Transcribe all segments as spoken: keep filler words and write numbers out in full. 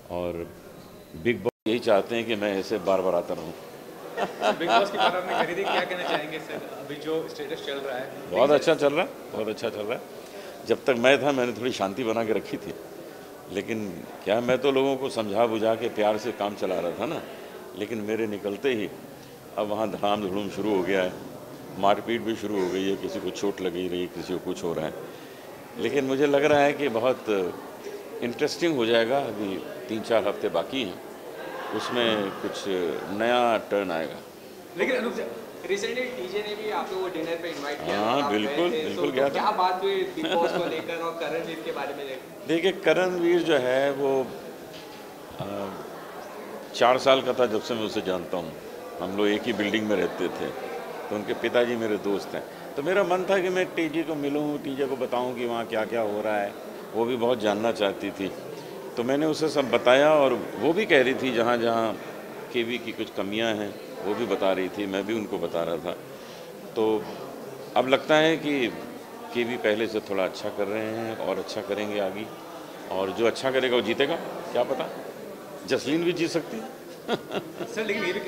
और big boss यही चाहते हैं कि मैं ऐसे बार बार आता रहूँ। बिग बॉस की बार आपने खरीदी, क्या कहना चाहेंगे सर अभी जो स्टेटस चल रहा है? बहुत अच्छा चल रहा है, बहुत अच्छा चल रहा है। जब तक मैं था मैंने थोड़ी शांति बना के रखी थी, लेकिन क्या मैं तो लोगों को समझा बुझा के प्यार से काम चला रहा था ना, लेकिन मेरे निकलते ही अब वहाँ धड़ाम धड़ूम शुरू हो गया है, मारपीट भी शुरू हो गई है, किसी को चोट लगी रही, किसी को कुछ हो रहा है। लेकिन मुझे लग रहा है कि बहुत इंटरेस्टिंग हो जाएगा। अभी तीन चार हफ्ते बाकी हैं, उसमें कुछ नया टर्न आएगा। लेकिन अनुप रिसेंटली टीजे ने भी आप लोगों को डिनर पे इनवाइट किया। हाँ बिल्कुल बिल्कुल गया था। क्या बात हुई बिग बॉस को लेकर और करणवीर के बारे में? देखिए करणवीर जो है वो आ, चार साल का था जब से मैं उसे जानता हूँ। हम लोग एक ही बिल्डिंग में रहते थे, तो उनके पिताजी मेरे दोस्त हैं। तो मेरा मन था कि मैं टीजे को मिलूँ, टीजे को बताऊँ कि वहाँ क्या क्या हो रहा है। वो भी बहुत जानना चाहती थी, तो मैंने उसे सब बताया और वो भी कह रही थी जहाँ जहाँ केवी की कुछ कमियाँ हैं वो भी बता रही थी, मैं भी उनको बता रहा था। तो अब लगता है कि केवी पहले से थोड़ा अच्छा कर रहे हैं और अच्छा करेंगे आगे, और जो अच्छा करेगा वो जीतेगा। क्या पता जसलीन भी जीत सकती है। सर लेकिन ये भी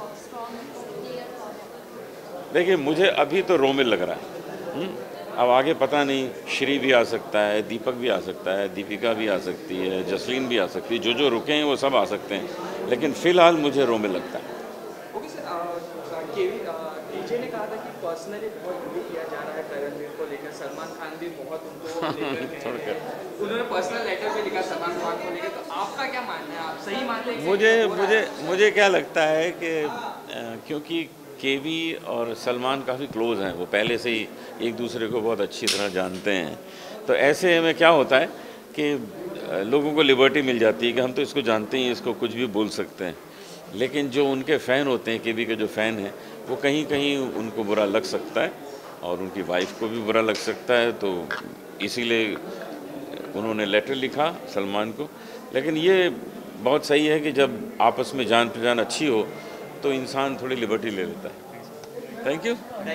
देखिए मुझे अभी तो रोमिल लग रहा है। हुँ? अब आगे पता नहीं, श्री भी आ सकता है, दीपक भी आ सकता है, दीपिका भी आ सकती है, जसलीन भी आ सकती है, जो जो रुके हैं वो सब आ सकते हैं, लेकिन फ़िलहाल मुझे रोमिल लगता है। ओके सर, केवी टीजे ने कहा था कि पर्सनली बहुत बुली किया जा रहा है करणवीर को लेकर, सलमान खान भी बहुत उनको लेकर उन्होंने पर्सनल लेटर भी लिखा सलमान खान को लेकर, तो आपका क्या मानना है? आप सही मानते हैं? मुझे मुझे मुझे क्या लगता है कि क्योंकि केवी और सलमान काफ़ी क्लोज़ हैं, वो पहले से ही एक दूसरे को बहुत अच्छी तरह जानते हैं, तो ऐसे में क्या होता है कि लोगों को लिबर्टी मिल जाती है कि हम तो इसको जानते ही, इसको कुछ भी बोल सकते हैं। लेकिन जो उनके फ़ैन होते हैं, केवी के जो फ़ैन हैं, वो कहीं कहीं उनको बुरा लग सकता है और उनकी वाइफ को भी बुरा लग सकता है, तो इसीलिए उन्होंने लेटर लिखा सलमान को। लेकिन ये बहुत सही है कि जब आपस में जान पहचान अच्छी हो तो इंसान थोड़ी लिबर्टी ले लेता है। Thank you.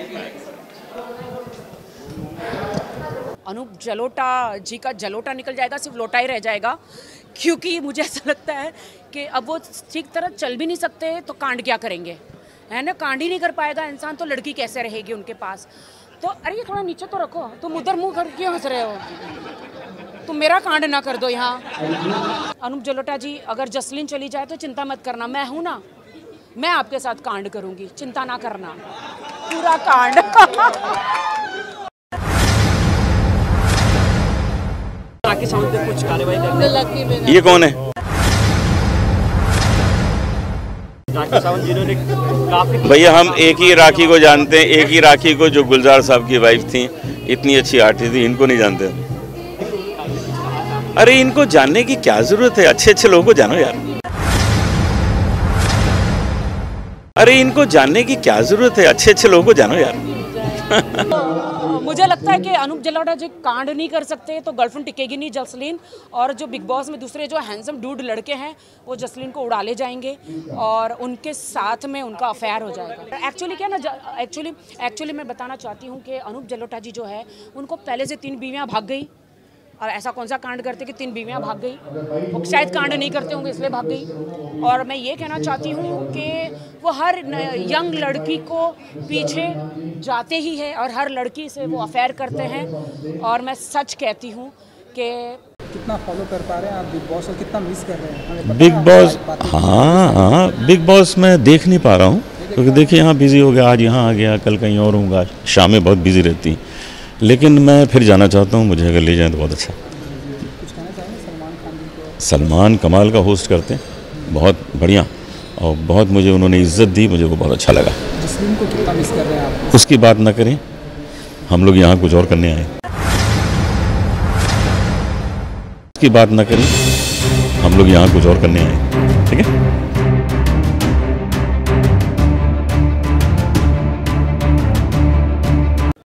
अनूप जलोटा जी का जलोटा निकल जाएगा, सिर्फ लोटा ही रह जाएगा, क्योंकि मुझे ऐसा लगता है कि अब वो ठीक तरह चल भी नहीं सकते, तो कांड क्या करेंगे, है ना? कांड ही नहीं कर पाएगा इंसान, तो लड़की कैसे रहेगी उनके पास? तो अरे ये थोड़ा नीचे तो रखो, तुम उधर मुंह कर क्यों हंस रहे हो? तुम मेरा कांड ना कर दो यहाँ। अनूप जलोटा जी, अगर जसलीन चली जाए तो चिंता मत करना, मैं हूँ ना, मैं आपके साथ कांड करूंगी, चिंता ना करना, पूरा कांड। आके साउंड पे कुछ कार्रवाई करने। ये कौन है? भैया हम एक ही राखी को जानते हैं, एक ही राखी को जो गुलजार साहब की वाइफ थी, इतनी अच्छी आर्टिस्ट थी, इनको नहीं जानते। अरे इनको जानने की क्या जरूरत है, अच्छे अच्छे लोगों को जानो यार। अरे इनको जानने की क्या जरूरत है, अच्छे अच्छे लोगों को जानो यार। मुझे लगता है कि अनूप जलोटा जी कांड नहीं कर सकते, तो गर्लफ्रेंड टिकेगी नहीं जसलीन, और जो बिग बॉस में दूसरे जो हैंडसम डूड लड़के हैं वो जसलीन को उड़ा ले जाएंगे और उनके साथ में उनका अफेयर हो जाएगा। एक्चुअली क्या ना, एक्चुअली एक्चुअली मैं बताना चाहती हूँ कि अनूप जलोटा जी जो है, उनको पहले से तीन बीवियाँ भाग गई, और ऐसा कौन सा कांड करते कि तीन बीवियाँ भाग गई? वो शायद कांड नहीं करते होंगे इसलिए भाग गई। और मैं ये कहना चाहती हूँ कि वो हर यंग लड़की को पीछे जाते ही है और हर लड़की से वो अफेयर करते हैं। और मैं सच कहती हूँ कि कितना फॉलो कर पा रहे हैं आप बिग बॉस, और कितना मिस कर रहे हैं बिग बॉस? हाँ हाँ, बिग बॉस मैं देख नहीं पा रहा हूँ, क्योंकि देखिए यहाँ बिजी हो गया, आज यहाँ आ गया, कल कहीं और होऊंगा, शाम में बहुत बिजी रहती, लेकिन मैं फिर जाना चाहता हूँ, मुझे अगर ले जाएं तो बहुत अच्छा। कुछ कहना चाहेंगे सलमान खान जी को? सलमान कमाल का होस्ट करते हैं, बहुत बढ़िया, और बहुत मुझे उन्होंने इज्जत दी, मुझे वो बहुत अच्छा लगा। जसलीन को कितना मिस कर रहे हैं आप? उसकी बात ना करें, हम लोग यहाँ कुछ और करने आए। उसकी बात ना करें, हम लोग यहाँ कुछ और करने आए, ठीक है।